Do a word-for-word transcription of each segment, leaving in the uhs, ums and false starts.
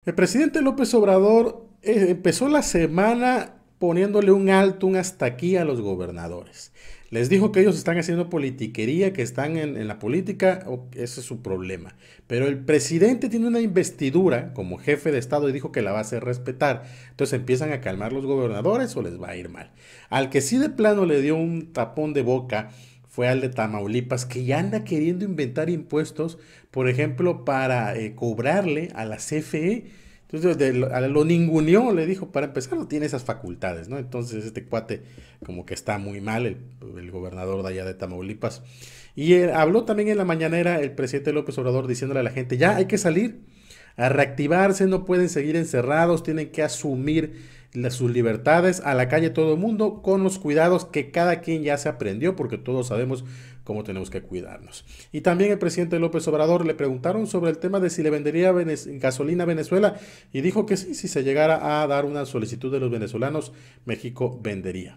El presidente López Obrador eh, empezó la semana poniéndole un alto, un hasta aquí a los gobernadores. Les dijo que ellos están haciendo politiquería, que están en, en la política, o ese es su problema. Pero el presidente tiene una investidura como jefe de Estado y dijo que la va a hacer respetar. Entonces empiezan a calmar los gobernadores o les va a ir mal. Al que sí de plano le dio un tapón de boca fue al de Tamaulipas, que ya anda queriendo inventar impuestos, por ejemplo, para eh, cobrarle a la C F E. Entonces de, lo, a lo ninguneó, le dijo, para empezar no tiene esas facultades, ¿no? Entonces este cuate como que está muy mal, el, el gobernador de allá de Tamaulipas. Y eh, habló también en la mañanera el presidente López Obrador diciéndole a la gente, ya hay que salir a reactivarse, no pueden seguir encerrados, tienen que asumir las, sus libertades, a la calle todo el mundo, con los cuidados que cada quien ya se aprendió, porque todos sabemos cómo tenemos que cuidarnos. Y también el presidente López Obrador le preguntaron sobre el tema de si le vendería gasolina a Venezuela y dijo que sí, si se llegara a dar una solicitud de los venezolanos, México vendería.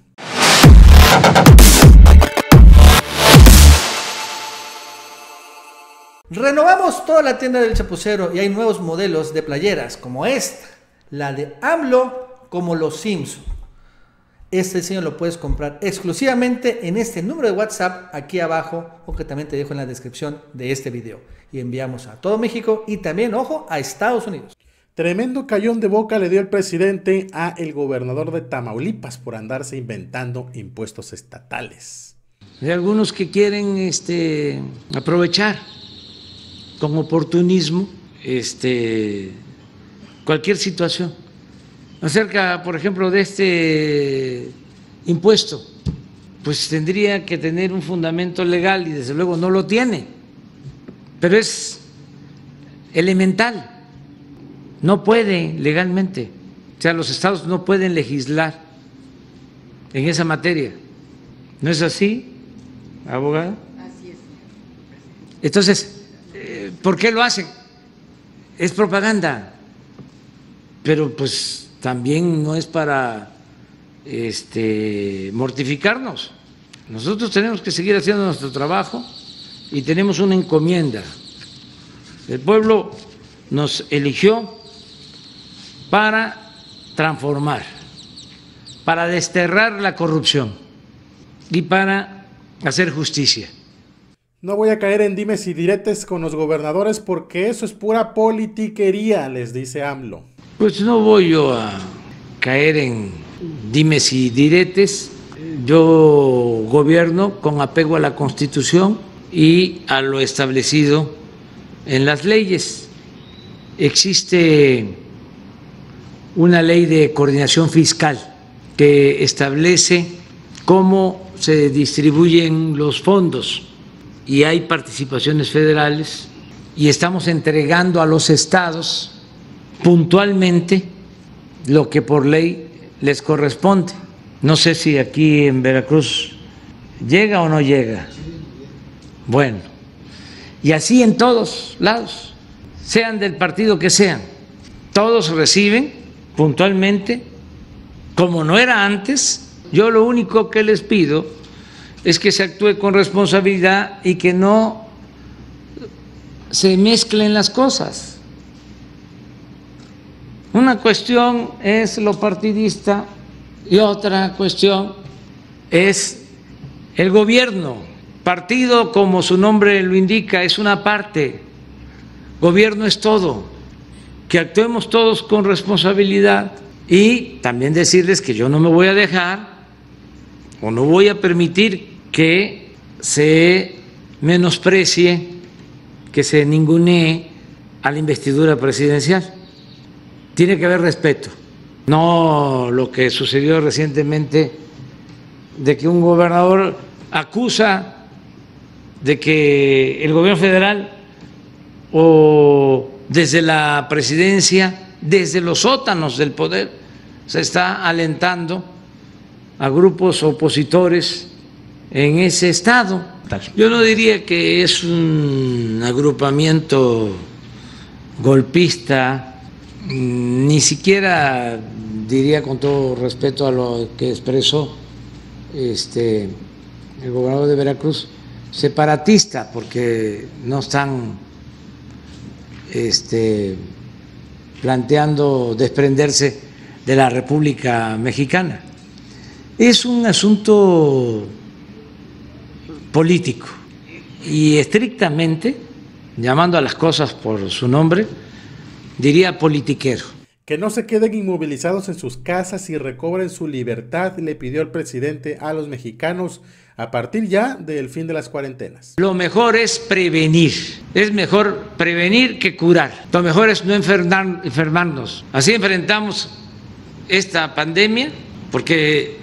Renovamos toda la tienda del Chapucero y hay nuevos modelos de playeras como esta, la de AMLO como los Simpson. Este diseño lo puedes comprar exclusivamente en este número de WhatsApp aquí abajo o que también te dejo en la descripción de este video. Y enviamos a todo México y también, ojo, a Estados Unidos. Tremendo callón de boca le dio el presidente a el gobernador de Tamaulipas por andarse inventando impuestos estatales. Hay algunos que quieren este, aprovechar con oportunismo este, cualquier situación. Acerca, por ejemplo, de este impuesto, pues tendría que tener un fundamento legal y desde luego no lo tiene, pero es elemental, no puede legalmente, o sea, los estados no pueden legislar en esa materia. ¿No es así, abogado? Así es. Entonces, ¿por qué lo hacen? Es propaganda, pero pues también no es para este, mortificarnos. Nosotros tenemos que seguir haciendo nuestro trabajo y tenemos una encomienda. El pueblo nos eligió para transformar, para desterrar la corrupción y para hacer justicia. No voy a caer en dimes y diretes con los gobernadores porque eso es pura politiquería, les dice AMLO. Pues no voy yo a caer en dimes y diretes. Yo gobierno con apego a la Constitución y a lo establecido en las leyes. Existe una ley de coordinación fiscal que establece cómo se distribuyen los fondos y hay participaciones federales y estamos entregando a los estados puntualmente lo que por ley les corresponde. No sé si aquí en Veracruz llega o no llega. Bueno, y así en todos lados, sean del partido que sean, todos reciben puntualmente, como no era antes. Yo lo único que les pido es que se actúe con responsabilidad y que no se mezclen las cosas. Una cuestión es lo partidista y otra cuestión es el gobierno. Partido, como su nombre lo indica, es una parte, gobierno es todo. Que actuemos todos con responsabilidad y también decirles que yo no me voy a dejar o no voy a permitir que se menosprecie, que se ningunee a la investidura presidencial. Tiene que haber respeto, no lo que sucedió recientemente de que un gobernador acusa de que el gobierno federal o desde la presidencia, desde los sótanos del poder, se está alentando a grupos opositores en ese estado. Yo no diría que es un agrupamiento golpista, ni siquiera diría, con todo respeto a lo que expresó este, el gobernador de Veracruz, separatista, porque no están este, planteando desprenderse de la República Mexicana. Es un asunto político y estrictamente, llamando a las cosas por su nombre, diría politiquero. Que no se queden inmovilizados en sus casas y recobren su libertad, le pidió el presidente a los mexicanos a partir ya del fin de las cuarentenas. Lo mejor es prevenir, es mejor prevenir que curar. Lo mejor es no enfermar, enfermarnos. Así enfrentamos esta pandemia, porque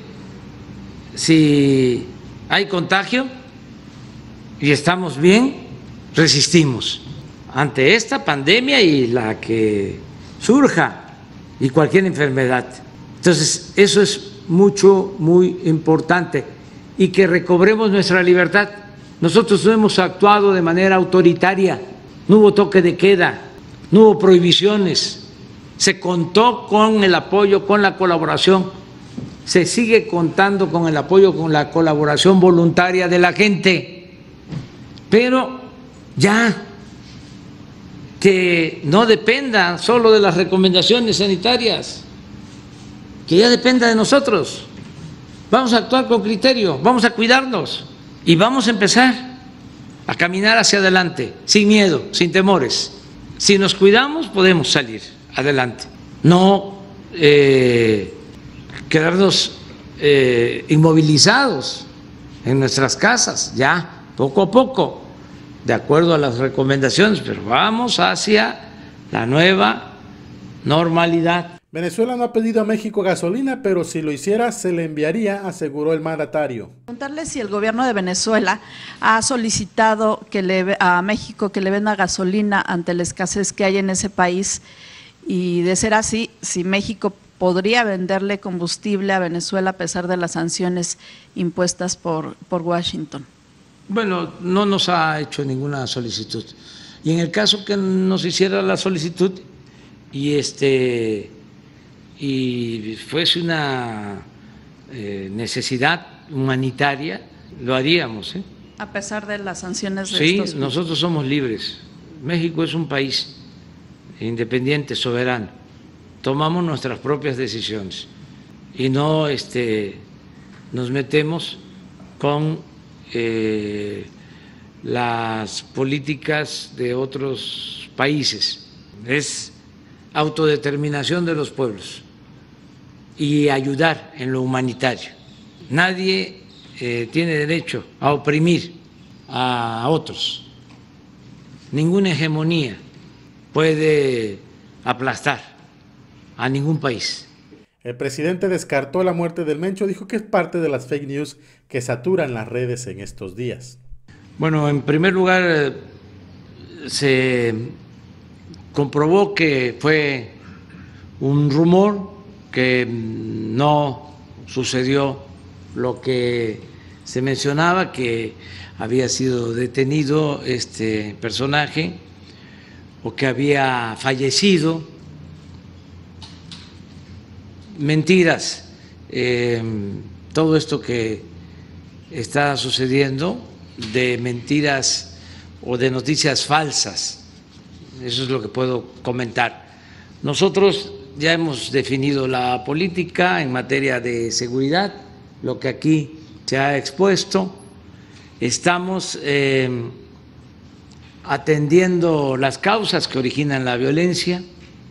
si hay contagio y estamos bien, resistimos ante esta pandemia y la que surja y cualquier enfermedad. Entonces, eso es mucho, muy importante, y que recobremos nuestra libertad. Nosotros no hemos actuado de manera autoritaria, no hubo toque de queda, no hubo prohibiciones, se contó con el apoyo, con la colaboración, se sigue contando con el apoyo, con la colaboración voluntaria de la gente, pero ya que no dependa solo de las recomendaciones sanitarias, que ya dependa de nosotros. Vamos a actuar con criterio, vamos a cuidarnos y vamos a empezar a caminar hacia adelante, sin miedo, sin temores. Si nos cuidamos, podemos salir adelante. No eh, quedarnos eh, inmovilizados en nuestras casas, ya poco a poco, de acuerdo a las recomendaciones, pero vamos hacia la nueva normalidad. Venezuela no ha pedido a México gasolina, pero si lo hiciera se le enviaría, aseguró el mandatario. Preguntarle si el gobierno de Venezuela ha solicitado que le, a México que le venda gasolina ante la escasez que hay en ese país, y de ser así, si México podría venderle combustible a Venezuela a pesar de las sanciones impuestas por, por Washington. Bueno, no nos ha hecho ninguna solicitud. Y en el caso que nos hiciera la solicitud y este y fuese una eh, necesidad humanitaria, lo haríamos, ¿eh? A pesar de las sanciones de sí, estos... nosotros somos libres. México es un país independiente, soberano. Tomamos nuestras propias decisiones y no este, nos metemos con eh, las políticas de otros países. Es autodeterminación de los pueblos y ayudar en lo humanitario. Nadie eh, tiene derecho a oprimir a otros. Ninguna hegemonía puede aplastar a ningún país. El presidente descartó la muerte del Mencho, dijo que es parte de las fake news que saturan las redes en estos días. Bueno, en primer lugar, se comprobó que fue un rumor, que no sucedió lo que se mencionaba, que había sido detenido este personaje o que había fallecido. Mentiras, eh, todo esto que está sucediendo, de mentiras o de noticias falsas, eso es lo que puedo comentar. Nosotros ya hemos definido la política en materia de seguridad, lo que aquí se ha expuesto. Estamos eh, atendiendo las causas que originan la violencia.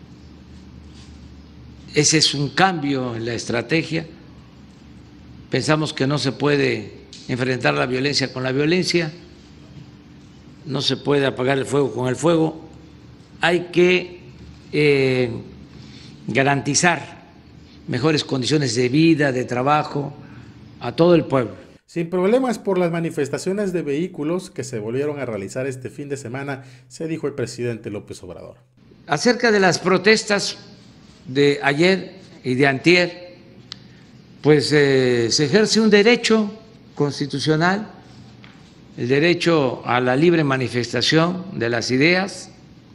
Ese es un cambio en la estrategia. Pensamos que no se puede enfrentar la violencia con la violencia, no se puede apagar el fuego con el fuego. Hay que eh, garantizar mejores condiciones de vida, de trabajo a todo el pueblo. Sin problemas por las manifestaciones de vehículos que se volvieron a realizar este fin de semana, se dijo el presidente López Obrador. Acerca de las protestas de ayer y de antier, pues eh, se ejerce un derecho constitucional, el derecho a la libre manifestación de las ideas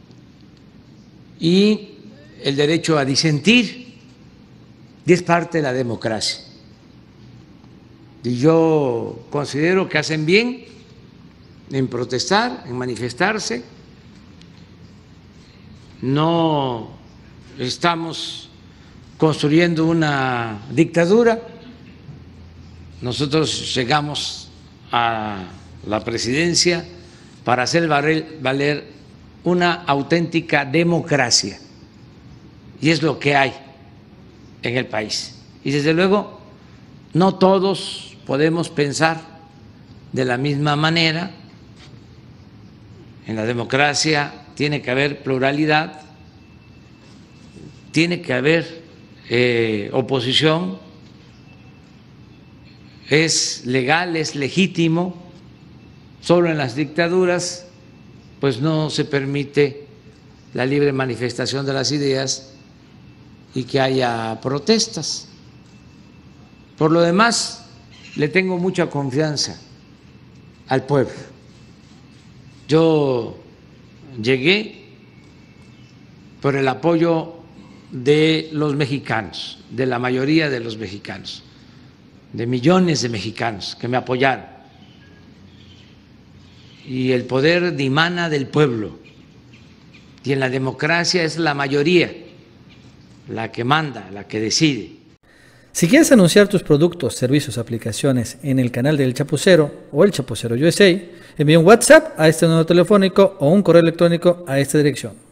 y el derecho a disentir, y es parte de la democracia. Y yo considero que hacen bien en protestar, en manifestarse, no estamos construyendo una dictadura. Nosotros llegamos a la presidencia para hacer valer una auténtica democracia, y es lo que hay en el país. Y desde luego no todos podemos pensar de la misma manera. En la democracia tiene que haber pluralidad, tiene que haber eh, oposición, es legal, es legítimo. Solo en las dictaduras pues no se permite la libre manifestación de las ideas y que haya protestas. Por lo demás, le tengo mucha confianza al pueblo. Yo llegué por el apoyo de los mexicanos, de la mayoría de los mexicanos, de millones de mexicanos que me apoyaron. Y el poder dimana del pueblo. Y en la democracia es la mayoría la que manda, la que decide. Si quieres anunciar tus productos, servicios, aplicaciones en el canal del Chapucero o el Chapucero U S A, envía un WhatsApp a este número telefónico o un correo electrónico a esta dirección.